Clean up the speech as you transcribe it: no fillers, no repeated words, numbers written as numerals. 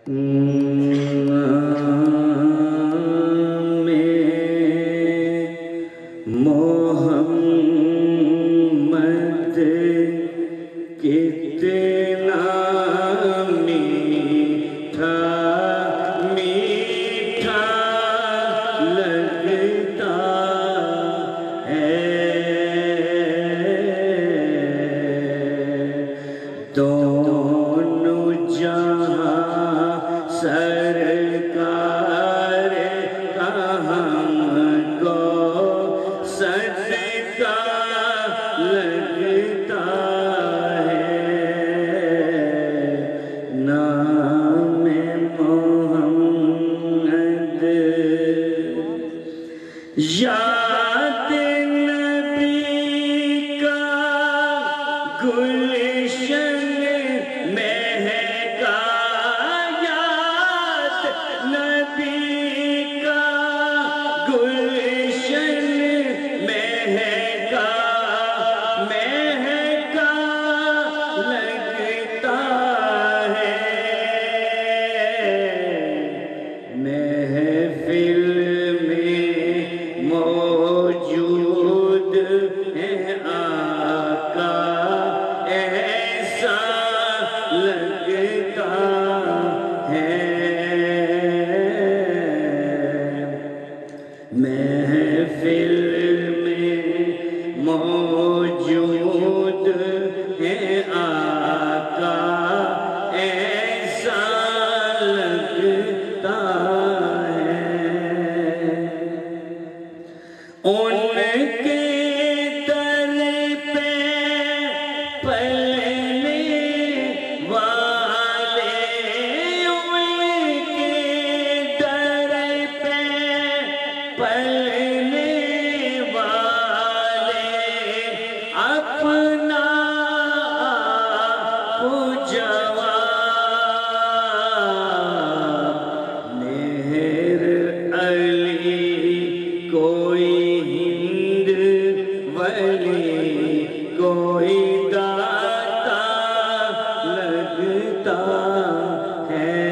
محمد کتنا میٹھا میٹھا لگتا ہے، دونوں جہاں سرکار ہم کو صدقہ لگتا ہے، نام محمد یاد نبی کا گلشن مہکا، یاد نبی کا گلشن مہکا مہکا لگتا ہے، محفل موجود ہے آقا ایسا لگتا ہے، محفل میں موجود ہے آقا ایسا لگتا ہے، ان کے در پہ پلنے والے، ان کے در پہ پلنے والے اپنا جواب مہر علی کوئی ہند ولی کوئی داتا لگتا ہے،